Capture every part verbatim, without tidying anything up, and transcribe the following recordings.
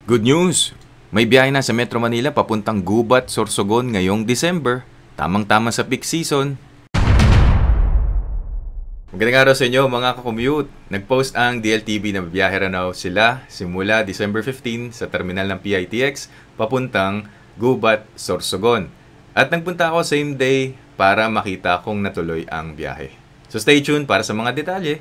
Good news! May biyahe na sa Metro Manila papuntang Gubat, Sorsogon ngayong December. Tamang-tama sa peak season. Magandang araw sa inyo mga ka-commute. Nag-post ang D L T V na biyahe raw sila simula December fifteen sa terminal ng P I T X papuntang Gubat, Sorsogon. At nagpunta ako same day para makita kung natuloy ang biyahe. So stay tuned para sa mga detalye.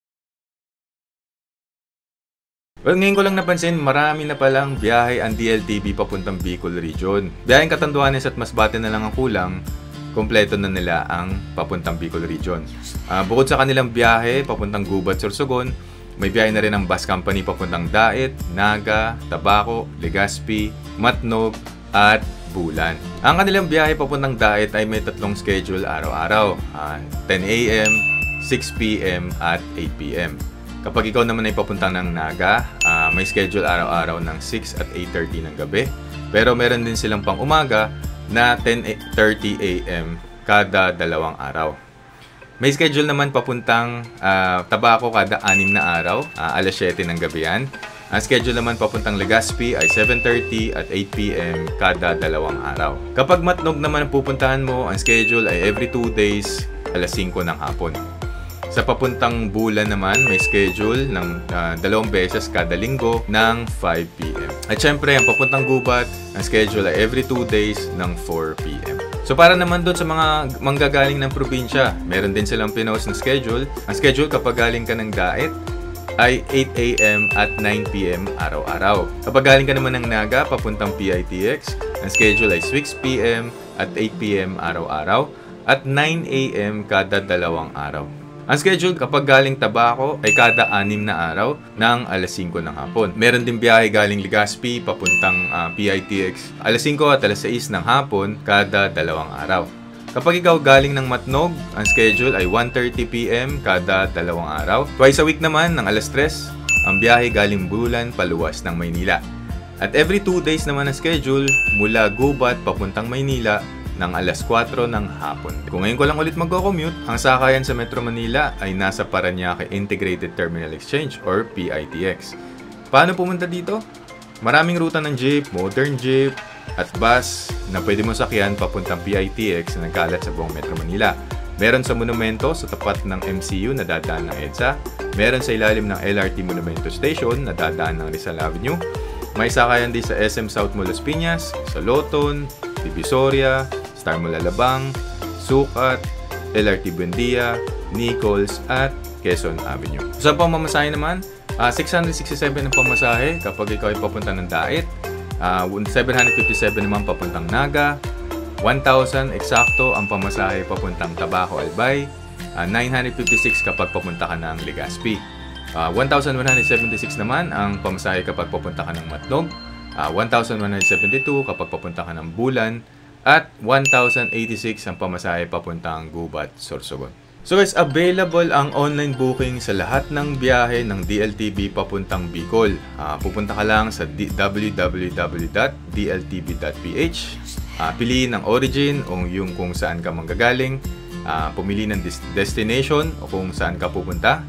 Well, ngayon ko lang napansin, marami na palang biyahe ang D L T V papuntang Bicol Region. Biyaheng Catanduanes at Masbate na lang ang kulang, kompleto na nila ang papuntang Bicol Region. Uh, bukod sa kanilang biyahe papuntang Gubat, Sorsogon, may biyahe na rin ang bus company papuntang Daet, Naga, Tabaco, Legazpi, Matnog, at Bulan. Ang kanilang biyahe papuntang Daet ay may tatlong schedule araw-araw, uh, ten A M, six P M, at eight P M. Kapag ikaw naman ay papunta ng Naga, uh, may schedule araw-araw ng six at eight thirty ng gabi. Pero meron din silang pang umaga na ten thirty A M kada dalawang araw. May schedule naman papuntang uh, Tabaco kada anim na araw, uh, alas siyete ng gabi yan. Ang schedule naman papuntang Legazpi ay seven thirty at eight P M kada dalawang araw. Kapag Matnog naman ang pupuntahan mo, ang schedule ay every two days, alas singko ng hapon. Sa papuntang Bulan naman, may schedule ng uh, dalawang beses kada linggo ng five P M. At syempre, ang papuntang Gubat, ang schedule ay every two days ng four P M. So para naman doon sa mga manggagaling ng probinsya, meron din silang pinost na schedule. Ang schedule kapag galing ka ng Daet ay eight A M at nine P M araw-araw. Kapag galing ka naman ng Naga, papuntang P I T X, ang schedule ay six P M at eight P M araw-araw at nine A M kada dalawang araw. Ang schedule kapag galing Tabaco ay kada anim na araw ng alas singko ng hapon. Meron din biyahe galing Legazpi papuntang uh, P I T X alas singko at alas sais ng hapon kada dalawang araw. Kapag ikaw galing ng Matnog, ang schedule ay one thirty P M kada dalawang araw. Twice a week naman ng alas tres, ang biyahe galing Bulan paluwas ng Maynila. At every two days naman ang schedule mula Gubat papuntang Maynila ng alas kwatro ng hapon. Kung ngayon ko lang ulit magko-commute, ang sakayan sa Metro Manila ay nasa Parañaque Integrated Terminal Exchange or P I T X. Paano pumunta dito? Maraming ruta ng jeep, modern jeep, at bus na pwede mo sakyan papuntang P I T X na nagkalat sa buong Metro Manila. Meron sa Monumento sa tapat ng M C U na dadaan ng EDSA. Meron sa ilalim ng L R T Monumento Station na dadaan ng Rizal Avenue. May sakayan din sa S M South Mall Las Piñas, sa Loton, Divisoria, Star Mall Alabang, Sukat, L R T Buendia, Nichols, at Quezon Avenue. Sa pamamasahe naman, uh, six hundred sixty-seven ang pamasahe kapag ikaw ay papunta ng Daet, uh, seven hundred fifty-seven naman papuntang Naga, one thousand eksakto ang pamasahe papuntang Tabaco Albay, uh, nine hundred fifty-six kapag papunta ka ng Legazpi, uh, one thousand one hundred seventy-six naman ang pamasahe kapag papunta ka ng Matnog, uh, one thousand one hundred seventy-two kapag papunta ka ng Bulan, at one thousand eighty-six ang pamasahe papuntang Gubat, Sorsogon. So guys, available ang online booking sa lahat ng biyahe ng D L T V papuntang Bicol. Uh, pupunta ka lang sa w w w dot d l t v dot p h. Uh, piliin ang origin o yung kung saan ka manggagaling. Uh, pumili ng destination o kung saan ka pupunta.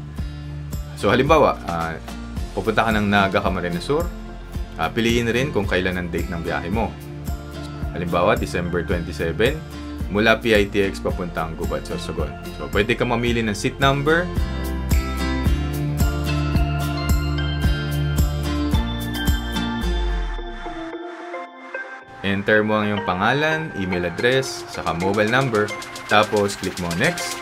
So halimbawa, uh, pupunta ka ng Naga, Camarines Sur. Uh, piliin rin kung kailan ang date ng biyahe mo. Halimbawa, December twenty-seven, mula P I T X papuntang Gubat, Sorsogon. So, pwede ka mamili ng seat number. Enter mo ang iyong pangalan, email address, saka mobile number. Tapos, click mo next.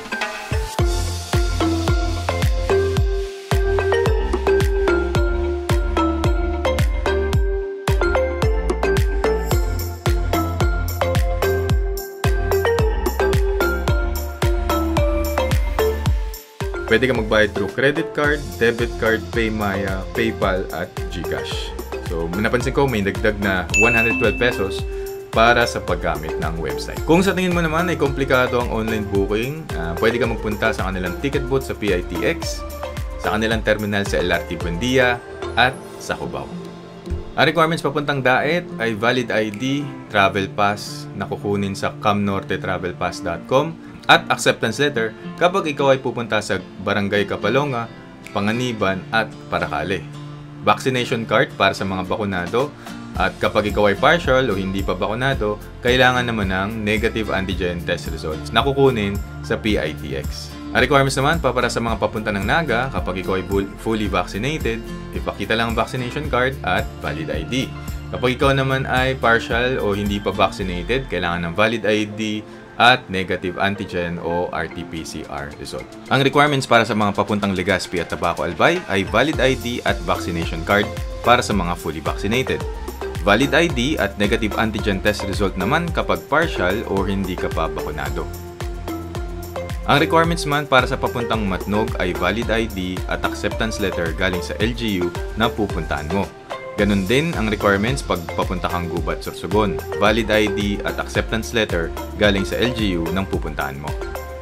Pwede ka magbayad through credit card, debit card, PayMaya, PayPal, at GCash. So, napansin ko may dagdag na one hundred twelve pesos para sa paggamit ng website. Kung sa tingin mo naman ay komplikado ang online booking, uh, pwede ka magpunta sa kanilang ticket booth sa P I T X, sa kanilang terminal sa L R T Buendia, at sa Cubao. Ang requirements papuntang Daet ay valid I D, travel pass na kukunin sa camnorte travel pass dot com, at acceptance letter kapag ikaw ay pupunta sa Barangay Kapalonga, Panganiban at Paracale. vaccination card para sa mga bakunado. At kapag ikaw ay partial o hindi pa bakunado, kailangan naman ng negative antigen test results na kukunin sa P I T X. Ang requirements naman pa para sa mga papunta ng Naga, kapag ikaw ay fully vaccinated, ipakita lang ang vaccination card at valid I D. Kapag ikaw naman ay partial o hindi pa vaccinated, kailangan ng valid I D at negative antigen o R T P C R result. Ang requirements para sa mga papuntang Legazpi at Tabaco Albay ay valid I D at vaccination card para sa mga fully vaccinated. Valid I D at negative antigen test result naman kapag partial o hindi ka pa bakunado. Ang requirements man para sa papuntang Matnog ay valid I D at acceptance letter galing sa L G U na pupuntahan mo. Ganon din ang requirements pag papunta kang Gubat, Sorsogon. Valid I D at acceptance letter galing sa L G U ng pupuntahan mo.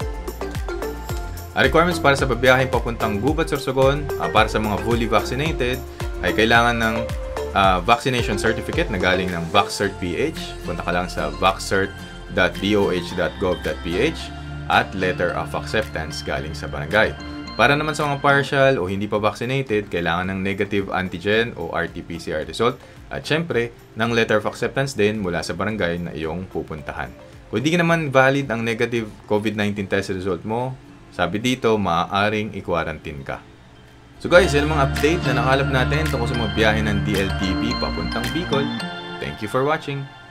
Ang requirements para sa babiyaheng papuntang Gubat, Sorsogon uh, para sa mga fully vaccinated ay kailangan ng uh, vaccination certificate na galing ng VaxCertPH. Punta ka lang sa vaxcert dot d o h dot gov dot p h at letter of acceptance galing sa barangay. Para naman sa mga partial o hindi pa vaccinated, kailangan ng negative antigen o R T P C R result at syempre ng letter of acceptance din mula sa barangay na iyong pupuntahan. Kung hindi naman valid ang negative COVID nineteen test result mo, sabi dito, maaaring i-quarantine ka. So guys, yan ang mga update na nakalap natin tungkol sa mga biyahe ng D L T B papuntang Bicol. Thank you for watching!